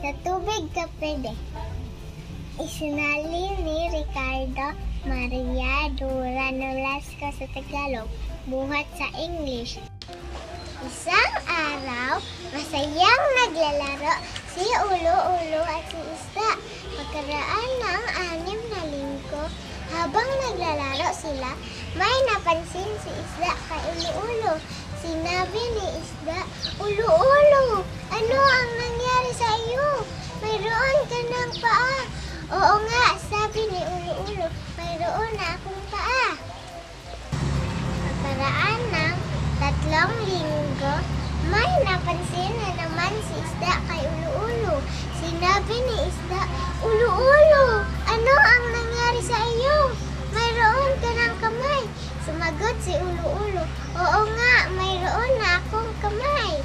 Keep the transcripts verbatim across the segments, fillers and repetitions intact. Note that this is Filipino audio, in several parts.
Sa tubig ka pwede. Isinali ni Ricardo Maria Dura Nolasco sa Tagalog, buhat sa English. Isang araw, masayang naglalaro si Ulo-Ulo at si Isda. Pagkaraan ng anim na linggo, habang naglalaro sila, may napansin si Isda kay Ulo-Ulo. Sinabi ni Isda, "Ulo-Ulo, ano ang nangyari sa iyo? Mayroon ka ng paa." "Oo nga," sabi ni Ulo-Ulo, "mayroon na akong paa." Pagkaraan ng tatlong linggo, may napansin na naman si Isda kay Ulo-Ulo. Sinabi ni Isda, "Ulo-Ulo, ano ang nangyari sa iyo? Mayroon ka ng kamay." Sumagot si Ulo-Ulo, "Oo nga, mayroon na akong kamay."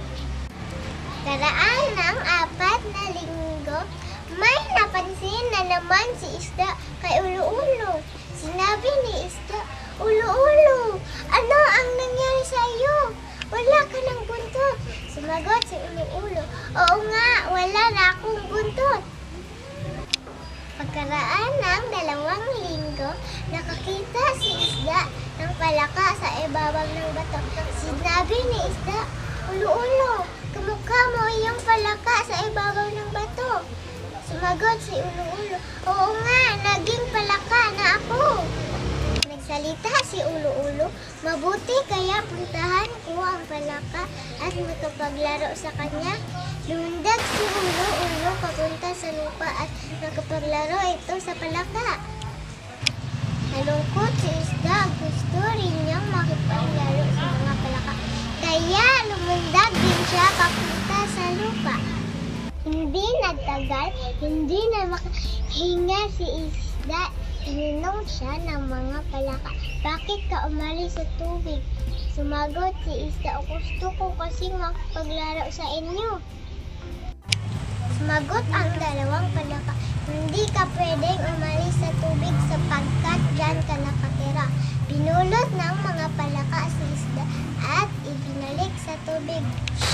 Karaan ng apat na linggo, may napansin na naman si Isda kay Ulo-Ulo. Sinabi ni Isda, "Ulo-Ulo, ano ang nangyari sa iyo? Wala ka ng buntot." Sumagot si Ulo-Ulo, "Oo nga, wala na akong buntot." Pagkaraan ng dalawang linggo, nakakita si Isda ng palaka sa ibabaw ng bato. Sinabi ni Isda, "Ulo-Ulo, kamukha mo yung palaka sa ibabaw ng bato." Sumagot si Ulo-Ulo, "Oo nga, naging palaka na ako." Nagsalita si Ulo-Ulo, "Mabuti kaya puntahan ko ang palaka at makapaglaro sa kanya." Lumundag si Ulo-Ulo papunta sa lupa at nakapaglaro ito sa palaka. Nalungkot si Isda, gusto rin niyang makipaglaro sa mga palaka. Kaya lumundag din siya papunta sa lupa. Hindi nagtagal, hindi na makahinga si Isda. Ininong siya ng mga palaka. "Bakit ka umalis sa tubig?" Sumagot si Isda, "Gusto ko kasing makipaglaro sa inyo." Sumagot ang dalawang palaka, "Hindi ka pwedeng umalis sa tubig sapagkat dyan ka nakatira." Binulot ng mga palaka si Isda at ibinalik sa tubig.